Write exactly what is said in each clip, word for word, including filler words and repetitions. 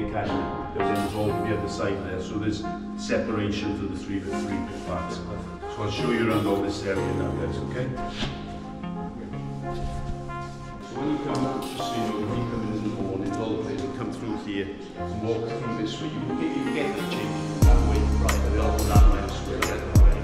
cashman goes in all the other side there, so there's separation for the three bit three bit parts. So I'll show you around all this area now, guys, okay? So when you come out, just so you know, when you come in in the morning, all the players will come through here and walk through this way. You can get, you can get the change that way, right? They'll go that way, this way, yeah.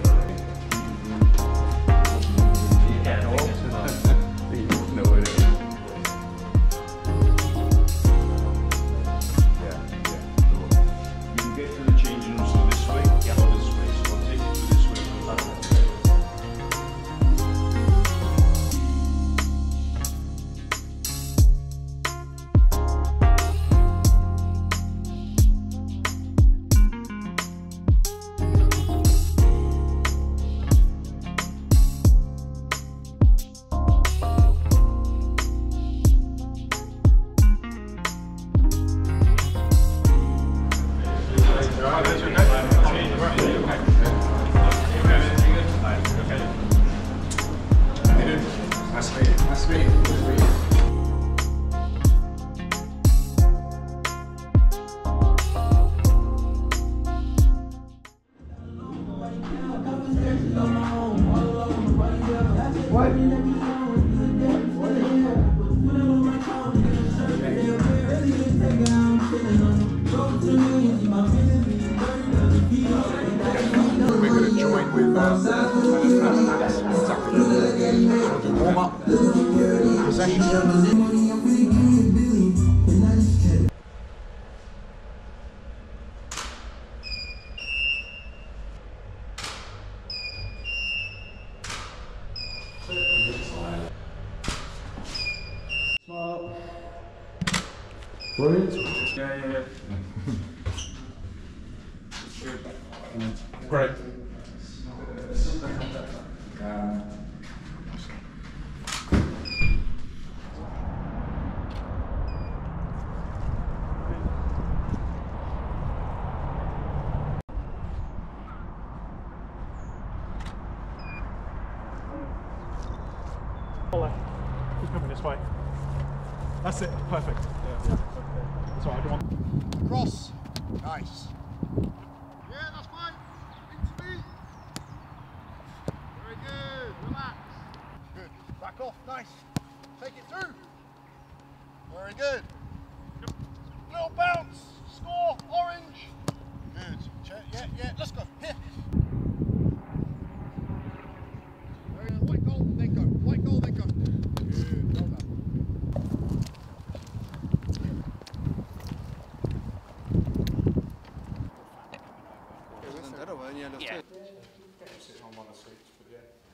Warm up, possession. Smart. Brilliant. Yeah, yeah, yeah. Great. Um, He's coming this way. That's it. Perfect. Yeah, yeah. That's all right. I don't want. Cross. Nice. Yeah, that's fine. Into me. Very good. Relax. Good. Back off. Nice. Take it through. Very good. Little bounce. Score. Orange. Good. Check. Yeah, yeah. Let's go. Here. Very good. White goal, then go. White goal, then go. Good. Well done. Yeah. On one of the seats, but yeah.